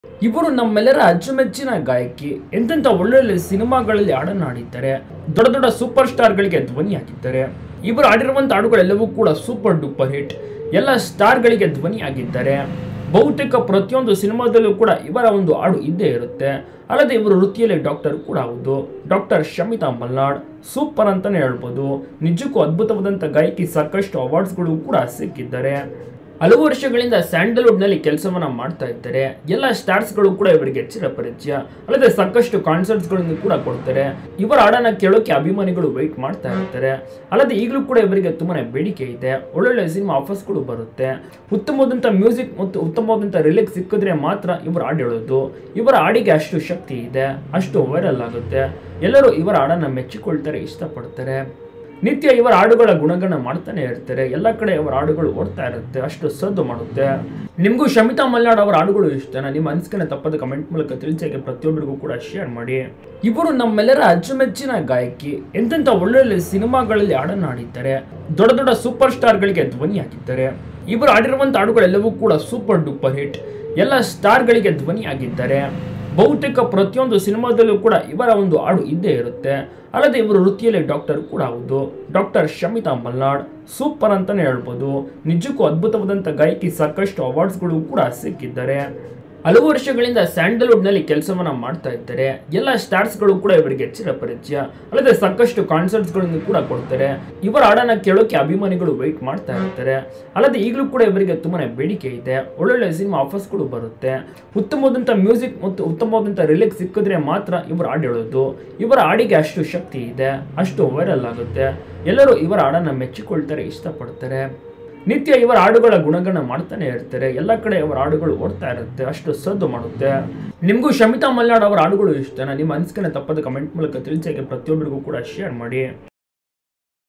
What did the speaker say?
ಇವರು ನಮ್ಮೆಲ್ಲರ ಅಚ್ಚುಮೆಚ್ಚಿನ ಗಾಯಕಿ. ಎಂತೆಂಥ ಒಳ್ಳೊಳ್ಳೆ ಸಿನಿಮಾಗಳಲ್ಲಿ ಹಾಡನ್ನು ಹಾಡಿದ್ದಾರೆ. ದೊಡ್ಡ ದೊಡ್ಡ ಸೂಪರ್ ಸ್ಟಾರ್ಗಳಿಗೆ ಧ್ವನಿಯಾಗಿದ್ದಾರೆ. ಇವರು ಹಾಡಿರುವಂಥ ಹಾಡುಗಳೆಲ್ಲವೂ ಕೂಡ ಸೂಪರ್ ಡೂಪರ್ ಹಿಟ್. ಎಲ್ಲ ಸ್ಟಾರ್ಗಳಿಗೆ ಧ್ವನಿಯಾಗಿದ್ದಾರೆ. ಬಹುತೇಕ ಪ್ರತಿಯೊಂದು ಸಿನಿಮಾದಲ್ಲೂ ಕೂಡ ಇವರ ಒಂದು ಹಾಡು ಇದ್ದೇ ಇರುತ್ತೆ. ಅಲ್ಲದೆ ಇವರು ವೃತ್ತಿಯಲ್ಲಿ ಡಾಕ್ಟರ್ ಕೂಡ ಹೌದು. ಡಾಕ್ಟರ್ ಶಮಿತಾ ಮಲ್ನಾಡ್ ಸೂಪರ್ ಅಂತಾನೆ ಹೇಳ್ಬೋದು. ನಿಜಕ್ಕೂ ಅದ್ಭುತವಾದಂಥ ಗಾಯಕಿ. ಸಾಕಷ್ಟು ಅವಾರ್ಡ್ಸ್ಗಳು ಕೂಡ ಸಿಕ್ಕಿದ್ದಾರೆ. ಹಲವು ವರ್ಷಗಳಿಂದ ಸ್ಯಾಂಡಲ್ವುಡ್ನಲ್ಲಿ ಕೆಲಸವನ್ನ ಮಾಡ್ತಾ ಇದ್ದಾರೆ. ಎಲ್ಲ ಸ್ಟಾರ್ಸ್ಗಳು ಕೂಡ ಇವರಿಗೆ ಚಿರಪರಿಚಯ. ಅಲ್ಲದೆ ಸಾಕಷ್ಟು ಕಾನ್ಸರ್ಟ್ಸ್ಗಳನ್ನು ಕೂಡ ಕೊಡ್ತಾರೆ. ಇವರ ಹಾಡನ್ನ ಕೇಳೋಕೆ ಅಭಿಮಾನಿಗಳು ವೆಯ್ಟ್ ಮಾಡ್ತಾ ಇರ್ತಾರೆ. ಅಲ್ಲದೆ ಈಗಲೂ ಕೂಡ ಇವರಿಗೆ ತುಂಬಾನೇ ಬೇಡಿಕೆ ಇದೆ. ಒಳ್ಳೊಳ್ಳೆ ಸಿನಿಮಾ ಆಫರ್ಸ್ಗಳು ಬರುತ್ತೆ. ಉತ್ತಮವಾದಂಥ ಮ್ಯೂಸಿಕ್ ಮತ್ತು ಉತ್ತಮವಾದಂಥ ರಿಲಿಕ್ಸ್ ಸಿಕ್ಕಿದ್ರೆ ಮಾತ್ರ ಇವರು ಹಾಡು ಹೇಳೋದು. ಇವರ ಹಾಡಿಗೆ ಅಷ್ಟು ಶಕ್ತಿ ಇದೆ, ಅಷ್ಟು ವೈರಲ್ ಆಗುತ್ತೆ. ಎಲ್ಲರೂ ಇವರ ಹಾಡನ್ನ ಮೆಚ್ಚಿಕೊಳ್ತಾರೆ, ಇಷ್ಟಪಡ್ತಾರೆ. ನಿತ್ಯ ಇವರ ಹಾಡುಗಳ ಗುಣಗಾನ ಮಾಡ್ತಾನೆ ಇರ್ತಾರೆ. ಎಲ್ಲ ಕಡೆ ಅವರ ಹಾಡುಗಳು ಓಡ್ತಾ ಇರುತ್ತೆ, ಅಷ್ಟು ಸದ್ದು ಮಾಡುತ್ತೆ. ನಿಮಗೂ ಶಮಿತಾ ಮಲ್ನಾಡ್ ಅವರ ಹಾಡುಗಳು ಇಷ್ಟನಾ? ನಿಮ್ಮ ಅನಿಸಿಕೆನ ತಪ್ಪದ ಕಮೆಂಟ್ ಮೂಲಕ ತಿಳಿಸಿ. ಪ್ರತಿಯೊಬ್ಬರಿಗೂ ಕೂಡ ಶೇರ್ ಮಾಡಿ. ಇವರು ನಮ್ಮೆಲ್ಲರ ಅಚ್ಚುಮೆಚ್ಚಿನ ಗಾಯಕಿ. ಎಂತೆಂಥ ಒಳ್ಳೊಳ್ಳೆ ಸಿನಿಮಾಗಳಲ್ಲಿ ಹಾಡನ್ನು ಹಾಡಿದ್ದಾರೆ. ದೊಡ್ಡ ದೊಡ್ಡ ಸೂಪರ್ ಸ್ಟಾರ್ಗಳಿಗೆ ಧ್ವನಿಯಾಗಿದ್ದಾರೆ. ಇವರು ಹಾಡಿರುವಂಥ ಹಾಡುಗಳೆಲ್ಲವೂ ಕೂಡ ಸೂಪರ್ ಡೂಪರ್ ಹಿಟ್. ಎಲ್ಲ ಸ್ಟಾರ್ಗಳಿಗೆ ಧ್ವನಿಯಾಗಿದ್ದಾರೆ. ಬಹುತೇಕ ಪ್ರತಿಯೊಂದು ಸಿನಿಮಾದಲ್ಲೂ ಕೂಡ ಇವರ ಒಂದು ಹಾಡು ಇದ್ದೇ ಇರುತ್ತೆ. ಅಲ್ಲದೆ ಇವರು ವೃತ್ತಿಯಲ್ಲಿ ಡಾಕ್ಟರ್ ಕೂಡ ಹೌದು. ಡಾಕ್ಟರ್ ಶಮಿತಾ ಮಲ್ನಾಡ್ ಸೂಪರ್ ಅಂತಾನೆ ಹೇಳ್ಬೋದು. ನಿಜಕ್ಕೂ ಅದ್ಭುತವಾದಂಥ ಗಾಯಕಿ. ಸಾಕಷ್ಟು ಅವಾರ್ಡ್ಸ್ಗಳು ಕೂಡ ಸಿಕ್ಕಿದ್ದಾರೆ. ಹಲವು ವರ್ಷಗಳಿಂದ ಸ್ಯಾಂಡಲ್ವುಡ್ನಲ್ಲಿ ಕೆಲಸವನ್ನ ಮಾಡ್ತಾ ಇದ್ದಾರೆ. ಎಲ್ಲ ಸ್ಟಾರ್ಸ್ಗಳು ಕೂಡ ಇವರಿಗೆ ಚಿರಪರಿಚಯ. ಅಲ್ಲದೆ ಸಾಕಷ್ಟು ಕಾನ್ಸರ್ಟ್ಸ್ಗಳನ್ನು ಕೂಡ ಕೊಡ್ತಾರೆ. ಇವರ ಹಾಡನ್ನ ಕೇಳೋಕೆ ಅಭಿಮಾನಿಗಳು ವೆಯ್ಟ್ ಮಾಡ್ತಾ ಇರ್ತಾರೆ. ಅಲ್ಲದೆ ಈಗಲೂ ಕೂಡ ಇವರಿಗೆ ತುಂಬಾನೇ ಬೇಡಿಕೆ ಇದೆ. ಒಳ್ಳೊಳ್ಳೆ ಸಿನಿಮಾ ಆಫರ್ಸ್ಗಳು ಬರುತ್ತೆ. ಉತ್ತಮವಾದಂಥ ಮ್ಯೂಸಿಕ್ ಮತ್ತು ಉತ್ತಮವಾದಂಥ ರಿಲಿಕ್ಸ್ ಸಿಕ್ಕಿದ್ರೆ ಮಾತ್ರ ಇವರು ಹಾಡು ಹೇಳೋದು. ಇವರ ಹಾಡಿಗೆ ಅಷ್ಟು ಶಕ್ತಿ ಇದೆ, ಅಷ್ಟು ವೈರಲ್ ಆಗುತ್ತೆ. ಎಲ್ಲರೂ ಇವರ ಹಾಡನ್ನ ಮೆಚ್ಚಿಕೊಳ್ತಾರೆ, ಇಷ್ಟಪಡ್ತಾರೆ. ನಿತ್ಯ ಇವರ ಹಾಡುಗಳ ಗುಣಗಾನ ಮಾಡ್ತಾನೆ ಇರ್ತಾರೆ. ಎಲ್ಲ ಕಡೆ ಅವರ ಹಾಡುಗಳು ಓಡ್ತಾ ಇರುತ್ತೆ, ಅಷ್ಟು ಸದ್ದು ಮಾಡುತ್ತೆ. ನಿಮಗೂ ಶಮಿತಾ ಮಲ್ನಾಡ್ ಅವರ ಹಾಡುಗಳು ಇಷ್ಟನಾ? ನಿಮ್ಮ ಅನಿಸಿಕೆನ ತಪ್ಪದ ಕಮೆಂಟ್ ಮೂಲಕ ತಿಳಿಸಿ. ಪ್ರತಿಯೊಬ್ಬರಿಗೂ ಕೂಡ ಶೇರ್ ಮಾಡಿ.